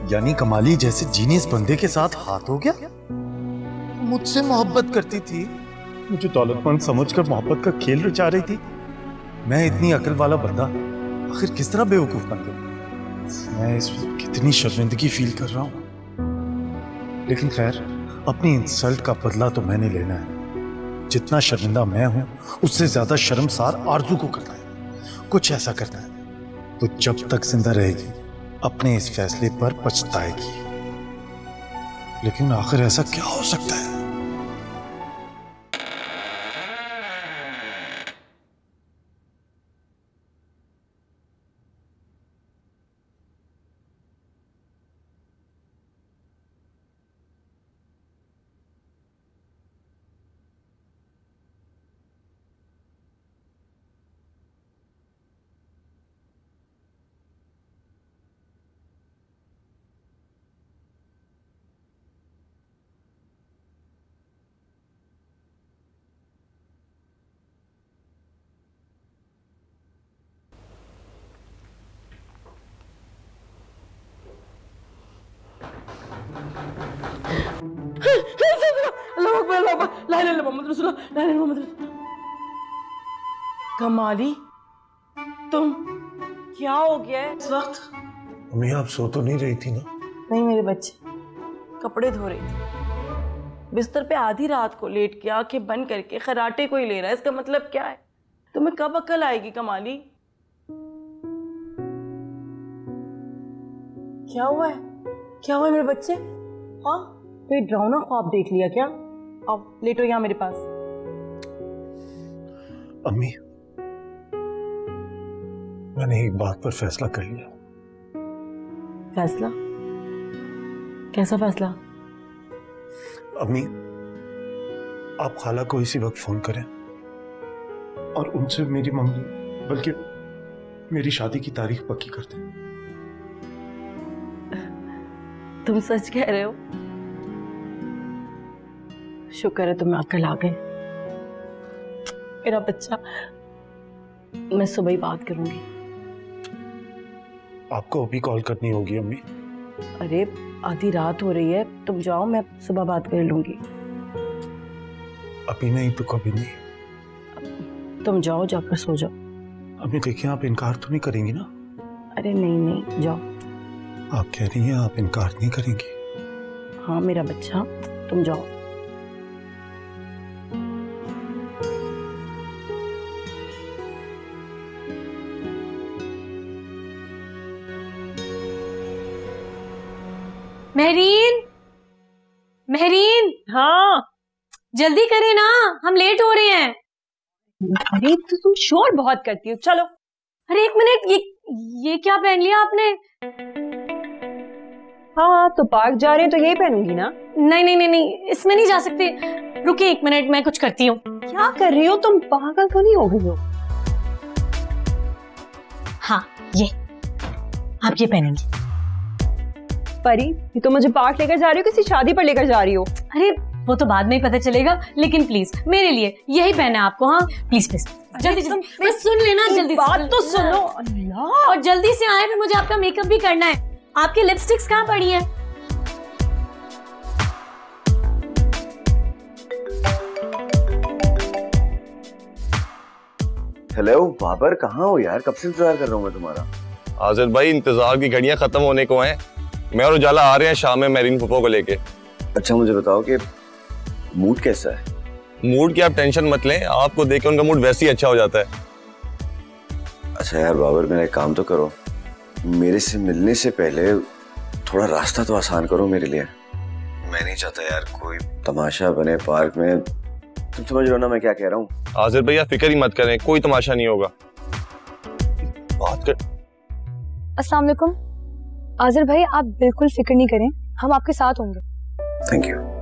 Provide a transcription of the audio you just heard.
यानी कमाली जैसे जीनियस बंदे के साथ हाथ हो गया? मुझसे मोहब्बत करती थी, मुझे दौलतमंद समझकर मोहब्बत का खेल रचा रही थी। मैं इतनी अकल वाला बंदा आखिर किस तरह बेवकूफ बन गया? मैं इस वक्त कितनी शर्मिंदगी फील कर रहा हूं। लेकिन खैर, अपनी इंसल्ट का बदला तो मैंने लेना है। जितना शर्मिंदा मैं हूं, उससे ज्यादा शर्मसार आरजू को करना है। कुछ ऐसा करना है तो जब तक जिंदा रहेगी अपने इस फैसले पर पछताएगी। लेकिन आखिर ऐसा क्या हो सकता है? कमाली, तुम क्या हो गया है इस वक्त? मम्मी, आप सो तो नहीं रही थी ना? नहीं मेरे बच्चे, कपड़े धो रही थी। बिस्तर पे आधी रात को लेट के आंखें बंद करके खराटे कोई ले रहा है, इसका मतलब क्या है? तुम्हें कब अक्ल आएगी कमाली? क्या हुआ है? क्या हुआ है मेरे बच्चे? हाँ, कोई डरावना ख्वाब देख लिया क्या? आओ लेटो यहाँ मेरे पास। अम्मी, मैंने एक बात पर फैसला कर लिया। फैसला? कैसा फैसला? अम्मी, आप खाला को इसी वक्त फोन करें और उनसे मेरी मंगनी, बल्कि मेरी शादी की तारीख पक्की कर दें। तुम सच कह रहे हो? शुक्र है तुम्हें अक्ल आ गई मेरा बच्चा। मैं सुबह ही बात करूंगी। आपको अभी कॉल करनी होगी अम्मी। अरे आधी रात हो रही है, तुम जाओ, मैं सुबह बात कर लूंगी। अभी नहीं तो कभी नहीं। तुम जाओ, जाकर सो जाओ। अम्मी देखिए, आप इनकार तो नहीं करेंगी ना? अरे नहीं नहीं, जाओ। आप कह रही हैं आप इनकार नहीं करेंगी? हाँ मेरा बच्चा, तुम जाओ। महरीन, महरीन, हाँ जल्दी करें ना, हम लेट हो रहे हैं। अरे तो तुम शोर बहुत करती हो, चलो। अरे एक मिनट, ये क्या पहन लिया आपने? हाँ तो पार्क जा रहे हैं तो यही पहनूंगी ना। नहीं नहीं नहीं नहीं, इसमें नहीं जा सकते। रुकिए एक मिनट, मैं कुछ करती हूँ। क्या कर रही हो तुम? पागल तो नहीं हो गई हो? हाँ ये आप ये पहनेंगी। परी, ये तो मुझे पार्क लेकर जा रही हो, किसी शादी पर लेकर जा रही हो? अरे वो तो बाद में ही पता चलेगा, लेकिन प्लीज मेरे लिए यही पहना है आपको। हाँ प्लीज प्लीज, जल्दी जल्दी बस सुन लेना, जल्दी बात तो सुनो। अल्लाह, और जल्दी से आए, फिर मुझे आपका मेकअप भी करना है। आपकी लिपस्टिक्स कहाँ पड़ी हैं? हेलो बाबर, कहाँ हो यार? कब से इंतजार कर रहा हूँ मैं तुम्हारा। आजिर भाई, इंतजार की घड़ियां खत्म होने को हैं। मैं और उजाला आ रहे हैं शाम में महरीन फूफो को लेके। अच्छा मुझे बताओ कि मूड कैसा है? मूड की आप टेंशन मत लें, आपको देख के उनका मूड वैसे ही अच्छा हो जाता है। अच्छा यार बाबर, मेरा एक काम तो करो, मेरे से मिलने से पहले थोड़ा रास्ता तो आसान करो मेरे लिए। मैं नहीं चाहता यार कोई तमाशा बने पार्क में। तुम समझ रहे हो ना मैं क्या कह रहा हूँ? आजिर भाई आप फिक्र ही मत करें, कोई तमाशा नहीं होगा। बात कर। अस्सलाम वालेकुम। आजिर भाई, आप बिल्कुल फिक्र नहीं करें, हम आपके साथ होंगे। Thank you.